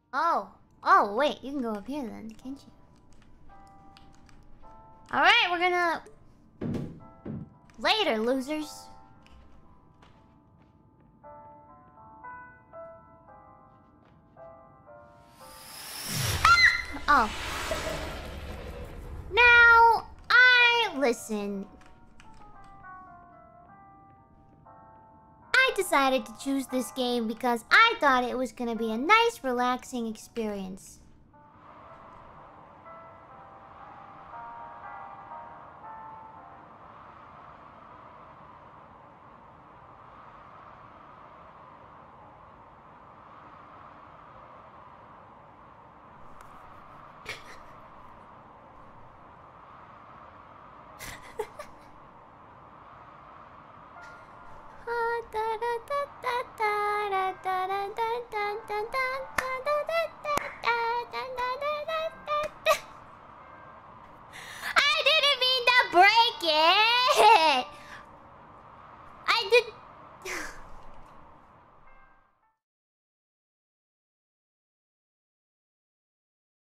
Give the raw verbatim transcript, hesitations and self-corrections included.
Oh. Oh, wait. You can go up here then, can't you? Alright, we're gonna... Later, losers. Oh. Now, I... Listen. I decided to choose this game because I thought it was gonna be a nice, relaxing experience.